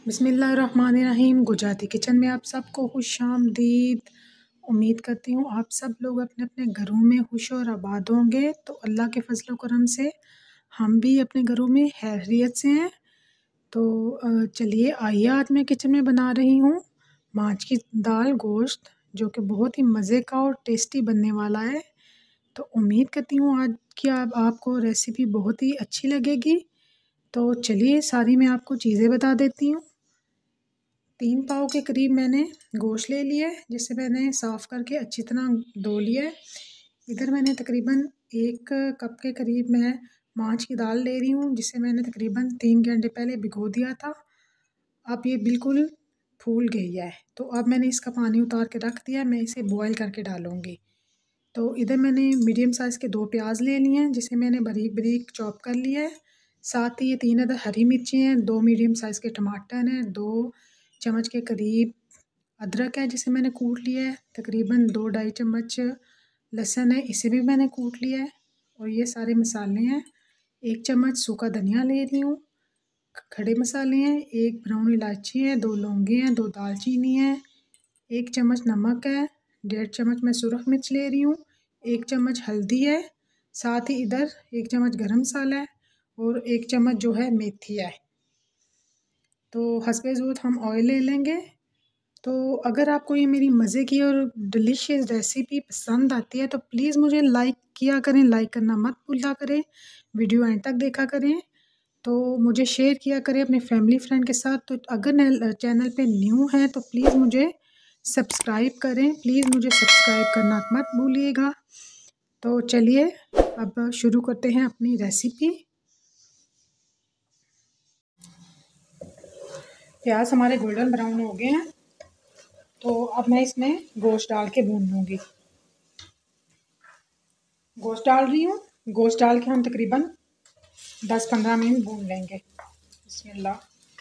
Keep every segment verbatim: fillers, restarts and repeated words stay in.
बिस्मिल्लाहिर्रहमानिर्रहीम। गुजराती किचन में आप सबको खुशामदीद। उम्मीद करती हूँ आप सब लोग अपने अपने घरों में खुश और आबाद होंगे। तो अल्लाह के फजल करम से हम भी अपने घरों में खैरियत से हैं। तो चलिए आइए, आज मैं किचन में बना रही हूँ माछ की दाल गोश्त, जो कि बहुत ही मज़े का और टेस्टी बनने वाला है। तो उम्मीद करती हूँ आज की आप, आपको रेसिपी बहुत ही अच्छी लगेगी। तो चलिए सारी मैं आपको चीज़ें बता देती हूँ। तीन पाव के करीब मैंने गोश्त ले लिया है, जिसे मैंने साफ़ करके अच्छी तरह धो लिया है। इधर मैंने तकरीबन एक कप के करीब मैं माछ की दाल ले रही हूँ, जिसे मैंने तकरीबन तीन घंटे पहले भिगो दिया था। अब ये बिल्कुल फूल गई है, तो अब मैंने इसका पानी उतार के रख दिया है। मैं इसे बॉयल करके डालूँगी। तो इधर मैंने मीडियम साइज़ के दो प्याज ले लिए हैं, जिसे मैंने बारीक बारीक चॉप कर लिया है। साथ ही ये तीन अदर हरी मिर्ची हैं, दो मीडियम साइज़ के टमाटर हैं, दो चम्मच के करीब अदरक है जिसे मैंने कूट लिया है। तकरीबन दो ढाई चम्मच लहसुन है, इसे भी मैंने कूट लिया है। और ये सारे मसाले हैं। एक चम्मच सूखा धनिया ले रही हूँ। खड़े मसाले हैं, एक ब्राउन इलायची है, दो लौंगे हैं, दो दालचीनी है, एक चम्मच नमक है, डेढ़ चम्मच मैं सुरख मिर्च ले रही हूँ, एक चम्मच हल्दी है, साथ ही इधर एक चम्मच गरम मसाला है और एक चम्मच जो है मेथी है। तो हस्बे ज़रूरत हम ऑयल ले लेंगे। तो अगर आपको ये मेरी मज़े की और डिलीशियस रेसिपी पसंद आती है तो प्लीज़ मुझे लाइक किया करें, लाइक करना मत भूला करें, वीडियो एंड तक देखा करें। तो मुझे शेयर किया करें अपने फैमिली फ्रेंड के साथ। तो अगर चैनल पे न्यू हैं तो प्लीज़ मुझे सब्सक्राइब करें, प्लीज़ मुझे सब्सक्राइब करना मत भूलिएगा। तो चलिए अब शुरू करते हैं अपनी रेसिपी। प्याज हमारे गोल्डन ब्राउन हो गए हैं, तो अब मैं इसमें गोश्त डाल के भून लूँगी। गोश्त डाल रही हूँ। गोश्त डाल के हम तकरीबन दस पंद्रह मिनट भून लेंगे। बिस्मिल्लाह।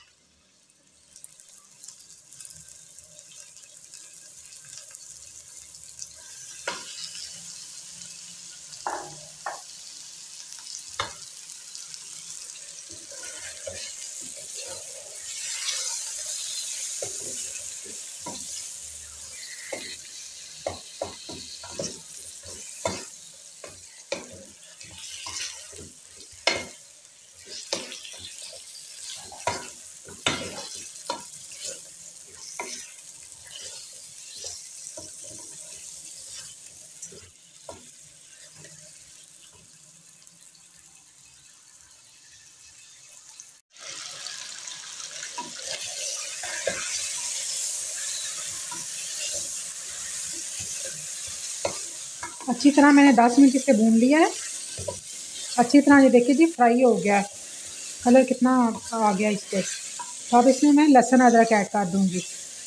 अच्छी तरह मैंने दस मिनट इसे भून लिया है। अच्छी तरह ये देखिए जी फ्राई हो गया है, कलर कितना आ गया इस पर। तो अब इसमें मैं लहसुन अदरक ऐड कर दूंगी।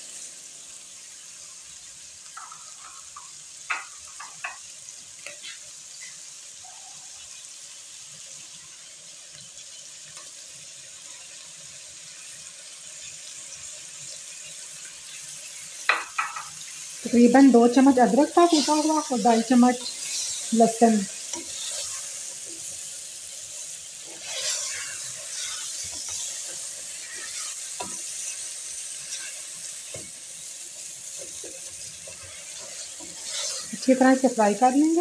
तकरीबन दो चम्मच अदरक का कूटा हुआ और ढाई चम्मच लहसुन। अच्छी तरह से फ्राई कर लेंगे।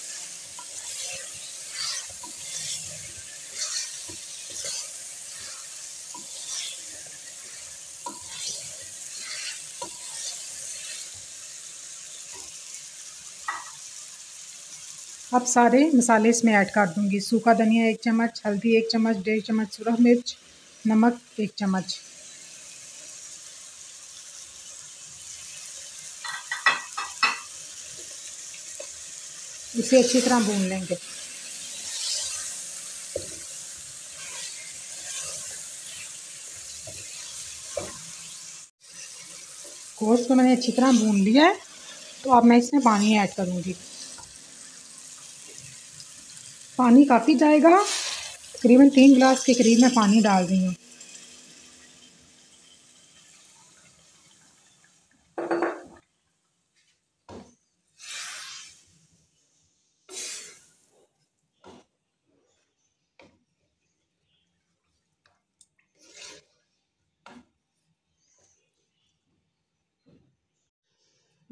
अब सारे मसाले इसमें ऐड कर दूंगी। सूखा धनिया एक चम्मच, हल्दी एक चम्मच, डेढ़ चम्मच सुरख मिर्च, नमक एक चम्मच। इसे अच्छी तरह भून लेंगे। गोश्त को मैंने अच्छी तरह भून लिया है, तो अब मैं इसमें पानी ऐड करूंगी। पानी काफ़ी जाएगा, तकरीबन तीन गिलास के करीब मैं पानी डाल रही हूँ।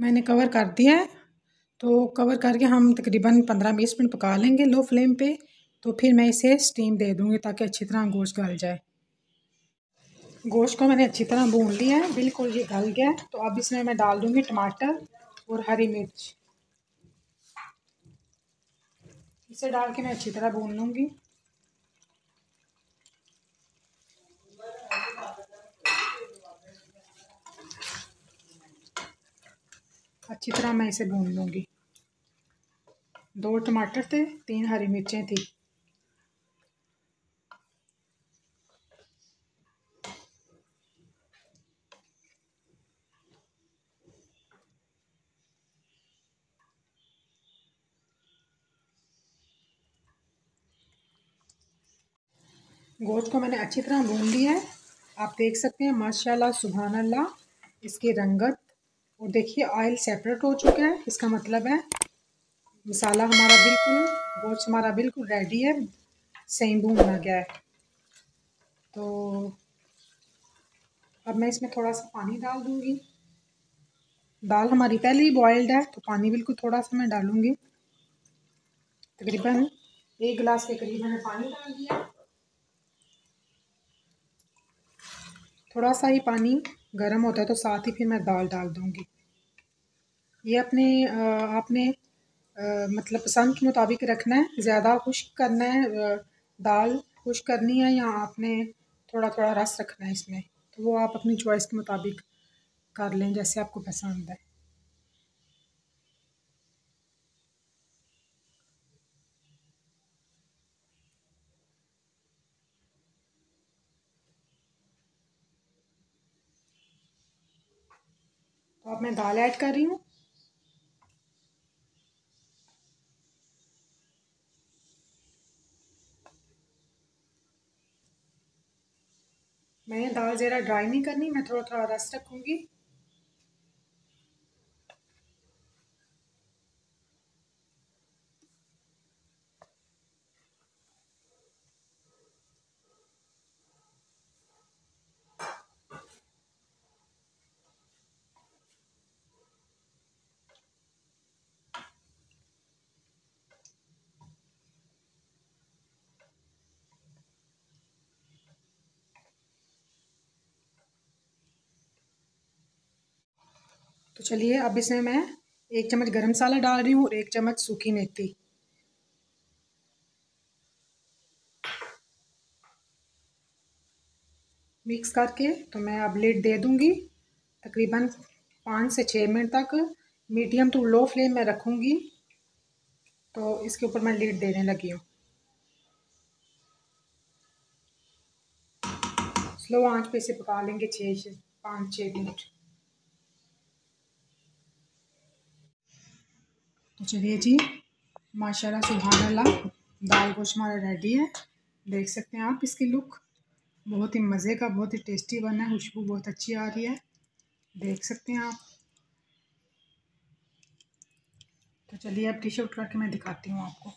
मैंने कवर कर दिया है, तो कवर करके हम तकरीबन पंद्रह बीस मिनट पका लेंगे लो फ्लेम पे। तो फिर मैं इसे स्टीम दे दूँगी ताकि अच्छी तरह गोश्त गल जाए। गोश्त को मैंने अच्छी तरह भून लिया है, बिल्कुल ये गल गया है। तो अब इसमें मैं डाल दूँगी टमाटर और हरी मिर्च। इसे डाल के मैं अच्छी तरह भून लूँगी। अच्छी तरह मैं इसे भून लूँगी। दो टमाटर थे, तीन हरी मिर्चें थी। गोश्त को मैंने अच्छी तरह भून लिया है। आप देख सकते हैं माशाल्लाह सुभान अल्लाह इसकी रंगत। और देखिए ऑयल सेपरेट हो चुका है, इसका मतलब है मसाला हमारा बिल्कुल, गोश्त हमारा बिल्कुल रेडी है, सही भूना गया है। तो अब मैं इसमें थोड़ा सा पानी डाल दूँगी। दाल हमारी पहले ही बॉयल्ड है, तो पानी बिल्कुल थोड़ा सा मैं डालूँगी। तकरीबन एक गिलास के करीब मैंने पानी डाल दिया। थोड़ा सा ही पानी गर्म होता है तो साथ ही फिर मैं दाल डाल दूँगी। ये अपने आपने मतलब पसंद के मुताबिक रखना है, ज़्यादा खुश्क करना है दाल, खुश्क करनी है, या आपने थोड़ा थोड़ा रस रखना है इसमें, तो वो आप अपनी चॉइस के मुताबिक कर लें जैसे आपको पसंद है। तो अब मैं दाल ऐड कर रही हूँ। मैं दाल ज़रा ड्राई नहीं करनी, मैं थोड़ा थोड़ा रस रखूँगी। तो चलिए अब इसमें मैं एक चम्मच गरम मसाला डाल रही हूँ और एक चम्मच सूखी मेथी। मिक्स करके तो मैं अब लिड दे दूँगी। तकरीबन पाँच से छः मिनट तक मीडियम टू लो फ्लेम में रखूँगी। तो इसके ऊपर मैं लिड देने लगी हूँ। स्लो आंच पे इसे पका लेंगे छः से पाँच छः मिनट। तो चलिए जी, माशाल्लाह सुभान अल्लाह दाल गोश्त हमारा रेडी है। देख सकते हैं आप इसकी लुक, बहुत ही मज़े का, बहुत ही टेस्टी बना है, खुशबू बहुत अच्छी आ रही है, देख सकते हैं आप। तो चलिए अब डिश आउट करके मैं दिखाती हूँ आपको।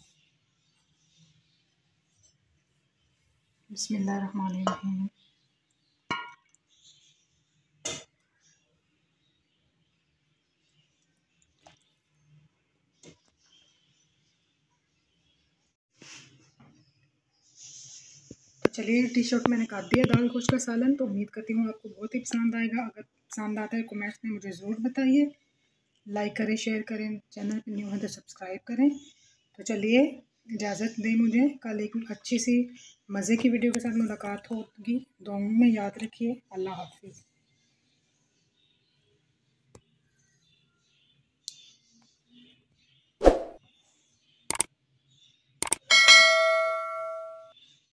बिस्मिल्लाहिर्रहमानिर्रहीम। तो चलिए डिश आउट मैंने कर दिया दाल गोश्त का सालन। तो उम्मीद करती हूँ आपको बहुत ही पसंद आएगा। अगर पसंद आता है कमेंट्स में मुझे ज़रूर बताइए। लाइक करें, शेयर करें, चैनल पर न्यू है तो सब्सक्राइब करें। तो चलिए इजाज़त दें मुझे, कल एक अच्छी सी मज़े की वीडियो के साथ मुलाकात होगी। दुआओं में याद रखिए। अल्लाह हाफिज़।